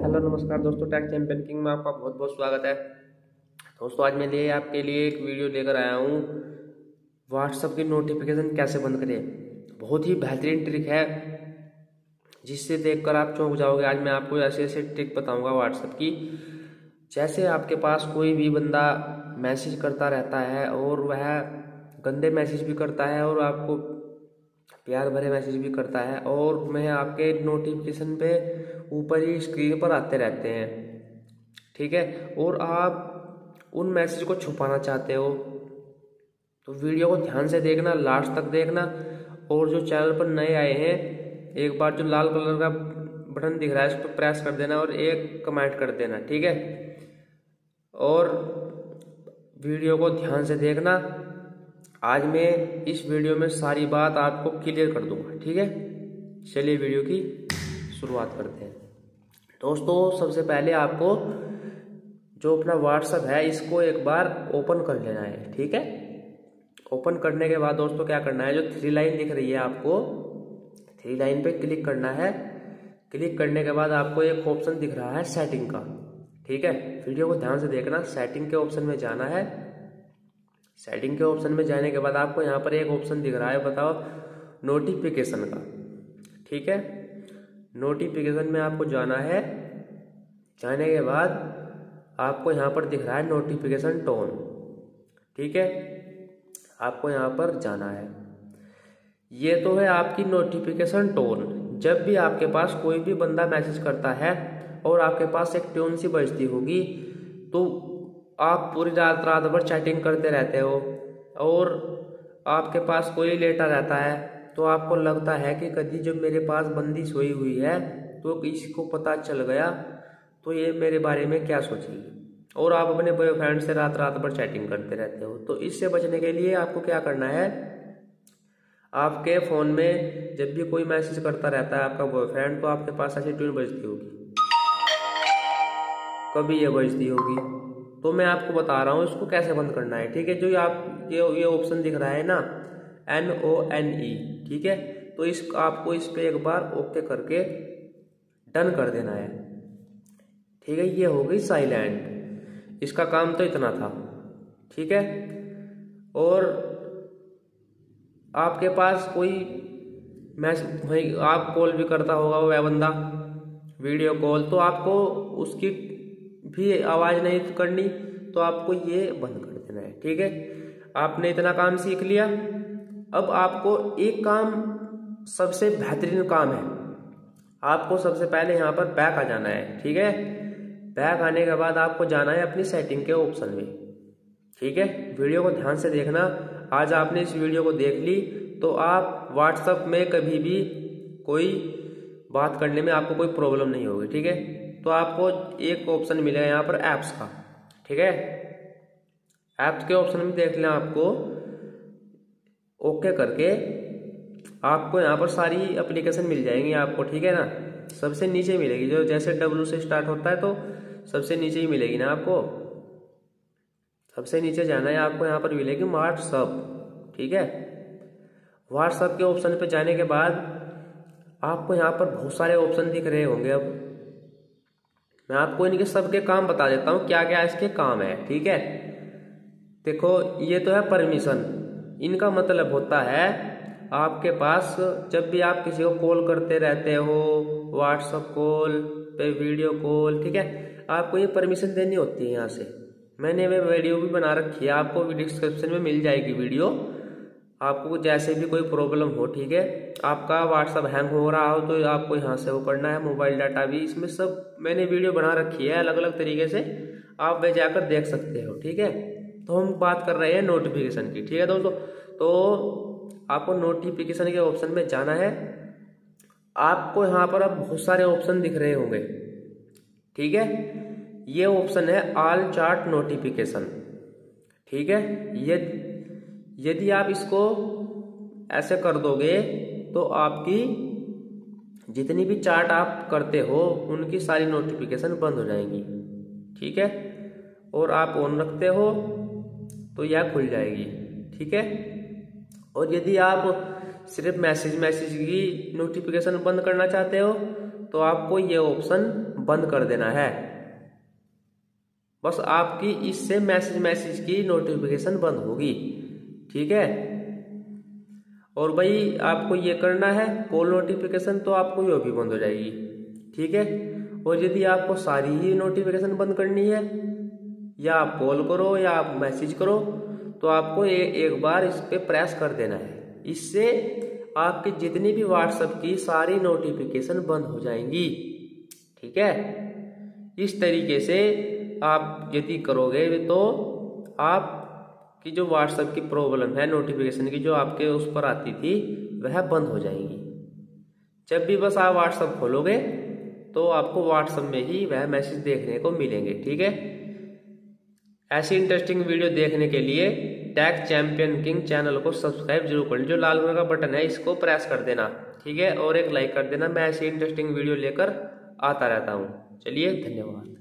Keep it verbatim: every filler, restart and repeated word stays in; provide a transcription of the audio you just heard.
Hello नमस्कार दोस्तों, tax champion king में आपका बहुत बहुत स्वागत है। दोस्तों आज मैं लिए आपके लिए एक वीडियो लेकर आया हूँ, व्हाट्सएप की नोटिफिकेशन कैसे बंद करें। बहुत ही बेहतरीन ट्रिक है जिससे देखकर आप चौंक जाओगे। आज मैं आपको ऐसे ऐसे ट्रिक बताऊंगा व्हाट्सएप की। जैसे आपके पास कोई भी बंदा मैसेज करता रहता है और वह गंदे मैसेज भी करता है और आपको प्यार भरे मैसेज भी करता है, और वह आपके नोटिफिकेशन पे ऊपर ही स्क्रीन पर आते रहते हैं, ठीक है। और आप उन मैसेज को छुपाना चाहते हो तो वीडियो को ध्यान से देखना, लास्ट तक देखना। और जो चैनल पर नए आए हैं, एक बार जो लाल कलर का बटन दिख रहा है उस पर प्रेस कर देना और एक कमेंट कर देना, ठीक है। और वीडियो को ध्यान से देखना। आज मैं इस वीडियो में सारी बात आपको क्लियर कर दूंगा, ठीक है। चलिए वीडियो की शुरुआत करते हैं। दोस्तों सबसे पहले आपको जो अपना व्हाट्सएप है इसको एक बार ओपन कर लेना है, ठीक है। ओपन करने के बाद दोस्तों क्या करना है, जो थ्री लाइन दिख रही है आपको, थ्री लाइन पे क्लिक करना है। क्लिक करने के बाद आपको एक ऑप्शन दिख रहा है सेटिंग का, ठीक है। वीडियो को ध्यान से देखना। सेटिंग के ऑप्शन में जाना है। सेटिंग के ऑप्शन में जाने के बाद आपको यहाँ पर एक ऑप्शन दिख रहा है, बताओ नोटिफिकेशन का, ठीक है। नोटिफिकेशन में आपको जाना है। जाने के बाद आपको यहाँ पर दिख रहा है नोटिफिकेशन टोन, ठीक है। आपको यहाँ पर जाना है। ये तो है आपकी नोटिफिकेशन टोन। जब भी आपके पास कोई भी बंदा मैसेज करता है और आपके पास एक टोन सी बजती होगी तो आप पूरी रात रात भर चैटिंग करते रहते हो और आपके पास कोई लेटा रहता है, तो आपको लगता है कि कभी जब मेरे पास बंदी सोई हुई है तो इसको पता चल गया तो ये मेरे बारे में क्या सोचेगी, और आप अपने बॉयफ्रेंड से रात रात भर चैटिंग करते रहते हो। तो इससे बचने के लिए आपको क्या करना है, आपके फ़ोन में जब भी कोई मैसेज करता रहता है आपका बॉयफ्रेंड, तो आपके पास ऐसी ट्यून बजती होगी, कभी ये बजती होगी। तो मैं आपको बता रहा हूँ इसको कैसे बंद करना है, ठीक है। जो आप ये ये ऑप्शन दिख रहा है ना, एन ओ एन ई, ठीक है। तो इस आपको इस पे एक बार ओके करके डन कर देना है, ठीक है। ये हो गई साइलेंट। इसका काम तो इतना था, ठीक है। और आपके पास कोई मैसेज भाई आप कॉल भी करता होगा वह बंदा, वीडियो कॉल, तो आपको उसकी भी आवाज़ नहीं करनी, तो आपको ये बंद कर देना है, ठीक है। आपने इतना काम सीख लिया। अब आपको एक काम, सबसे बेहतरीन काम है, आपको सबसे पहले यहाँ पर बैक आ जाना है, ठीक है। बैक आने के बाद आपको जाना है अपनी सेटिंग के ऑप्शन में, ठीक है। वीडियो को ध्यान से देखना। आज आपने इस वीडियो को देख ली तो आप व्हाट्सएप में कभी भी कोई बात करने में आपको कोई प्रॉब्लम नहीं होगी, ठीक है। तो आपको एक ऑप्शन मिलेगा यहाँ पर ऐप्स का, ठीक है। ऐप्स के ऑप्शन में देख लें, आपको ओके करके आपको यहाँ पर सारी एप्लीकेशन मिल जाएंगी आपको, ठीक है ना। सबसे नीचे मिलेगी, जो जैसे डब्ल्यू से स्टार्ट होता है तो सबसे नीचे ही मिलेगी ना आपको। सबसे नीचे जाना है, आपको यहाँ पर मिलेगी व्हाट्सएप, ठीक है। व्हाट्सएप के ऑप्शन पे जाने के बाद आपको यहाँ पर बहुत सारे ऑप्शन दिख रहे होंगे। अब मैं आपको इनके सबके काम बता देता हूँ, क्या क्या इसके काम है, ठीक है। देखो ये तो है परमिशन। इनका मतलब होता है आपके पास जब भी आप किसी को कॉल करते रहते हो, व्हाट्सएप कॉल पे, वीडियो कॉल, ठीक है, आपको ये परमिशन देनी होती है यहाँ से। मैंने वे वीडियो भी बना रखी है, आपको डिस्क्रिप्शन में मिल जाएगी वीडियो। आपको जैसे भी कोई प्रॉब्लम हो, ठीक है, आपका व्हाट्सएप हैंग हो रहा हो तो आपको यहाँ से वो करना है। मोबाइल डाटा भी इसमें सब मैंने वीडियो बना रखी है अलग अलग तरीके से, आप वे जाकर देख सकते हो, ठीक है। तो हम बात कर रहे हैं नोटिफिकेशन की, ठीक है दोस्तों। तो आपको नोटिफिकेशन के ऑप्शन में जाना है। आपको यहाँ पर अब बहुत सारे ऑप्शन दिख रहे होंगे, ठीक है। ये ऑप्शन है ऑल चैट नोटिफिकेशन, ठीक है। ये यदि आप इसको ऐसे कर दोगे तो आपकी जितनी भी चैट आप करते हो उनकी सारी नोटिफिकेशन बंद हो जाएंगी, ठीक है। और आप ऑन रखते हो तो यह खुल जाएगी, ठीक है। और यदि आप सिर्फ मैसेज मैसेज की नोटिफिकेशन बंद करना चाहते हो तो आपको ये ऑप्शन बंद कर देना है। बस आपकी इससे मैसेज मैसेज की नोटिफिकेशन बंद होगी, ठीक है। और भाई आपको ये करना है कॉल नोटिफिकेशन, तो आपको ये भी बंद हो जाएगी, ठीक है। और यदि आपको सारी ही नोटिफिकेशन बंद करनी है, या आप कॉल करो या आप मैसेज करो, तो आपको ए, एक बार इस पे प्रेस कर देना है। इससे आपकी जितनी भी व्हाट्सएप की सारी नोटिफिकेशन बंद हो जाएंगी, ठीक है। इस तरीके से आप यदि करोगे तो आपकी जो व्हाट्सएप की प्रॉब्लम है नोटिफिकेशन की, जो आपके उस पर आती थी, वह बंद हो जाएंगी। जब भी बस आप व्हाट्सएप खोलोगे तो आपको व्हाट्सएप में ही वह मैसेज देखने को मिलेंगे, ठीक है। ऐसी इंटरेस्टिंग वीडियो देखने के लिए टेक चैंपियन किंग चैनल को सब्सक्राइब जरूर करें। जो लाल कलर का बटन है इसको प्रेस कर देना, ठीक है, और एक लाइक कर देना। मैं ऐसी इंटरेस्टिंग वीडियो लेकर आता रहता हूँ। चलिए, धन्यवाद।